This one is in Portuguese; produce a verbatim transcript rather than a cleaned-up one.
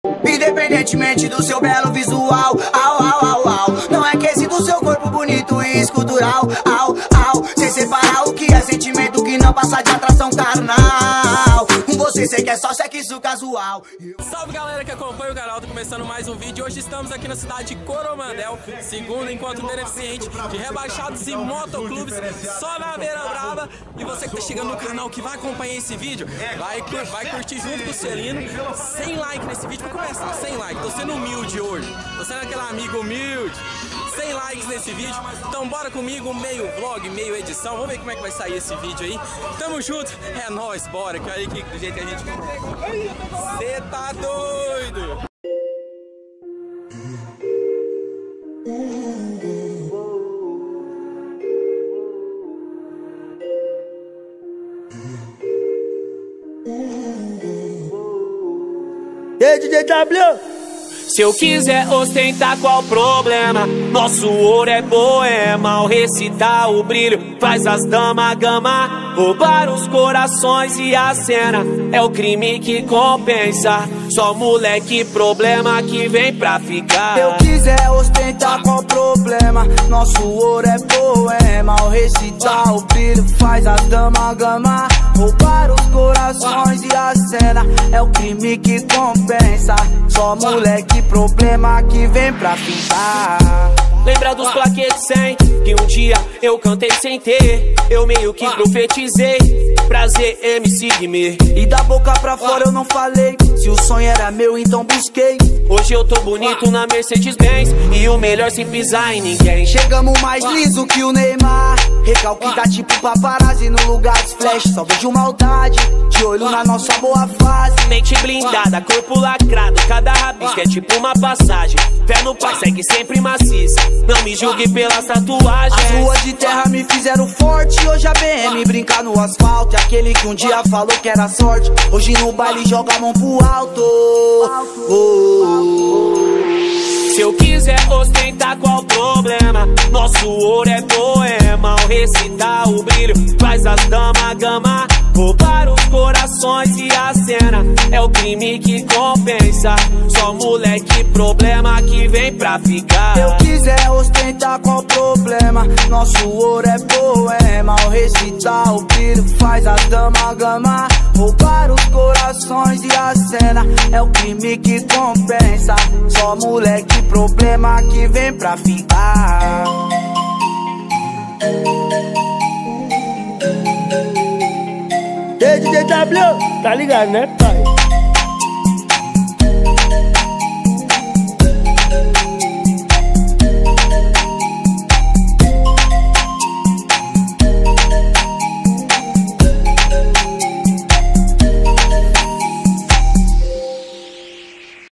Independentemente do seu belo visual, au, au, au, au. Não é quesito seu corpo bonito e escultural, au, au. Sem separar o que é sentimento que não passa de atração carnal. Com você sei que é só sexo casual. Salve galera que acompanha o canal, tô começando mais um vídeo. Hoje estamos aqui na cidade de Coromandel, segundo encontro beneficente de rebaixados e motoclubes, só na Beira Brava. E você que tá chegando no canal, que vai acompanhar esse vídeo, vai, vai curtir junto com o Celino. Sem like nesse vídeo, vou começar sem like, tô sendo humilde hoje, tô sendo aquele amigo humilde. Sem likes nesse vídeo, então bora comigo, meio vlog, meio edição. Vamos ver como é que vai sair esse vídeo aí. Tamo junto, é nóis, bora, que olha aí do jeito que a gente começa. Cê tá doido? E aí, D J W? Se eu quiser ostentar, qual o problema? Nosso ouro é poema. Ao recitar o brilho faz as damas gama. Roubar os corações e a cena é o crime que compensa. Só moleque problema que vem pra ficar. Se eu quiser ostentar, qual o problema? Nosso ouro é poema. Ao recitar o brilho faz as damas gama. Roubar os corações e a cena é o crime que compensa. Só moleque problema que vem pra ficar. Lembra dos plaquetes sem que um dia eu cantei sem ter. Eu meio que profetizei. Prazer, M C Guimê. E da boca pra fora eu não falei. Se o sonho era meu, então busquei. Hoje eu tô bonito na Mercedes-Benz e o melhor sem pisar em ninguém. Chegamos mais liso que o Neymar. Recalque tá tipo paparazzi no lugar dos flash. Só vejo maldade, de olho na nossa boa fase. Mente blindada, corpo lacrado. Cada rabisco é tipo uma passagem. Fé no pai, segue sempre maciça. Não me julgue pelas tatuagens. As ruas de terra me fizeram forte. Hoje a B M brinca no asfalto. E aquele que um dia falou que era sorte, hoje no baile joga a mão pro alto. Oh. Se eu quiser ostentar, qual o problema? Nosso ouro é poema. Ao recitar o brilho faz as damas gama. Roubar os corações e a cena é o crime que compensa. Só moleque problema que vem pra ficar. Se eu quiser ostentar, qual o problema? Nosso ouro é poema. Ao recitar o brilho faz as damas gama. Roubar os corações e a cena é o crime que compensa. Só moleque problema que vem pra ficar. E aí, D J W? Tá ligado, né, pai?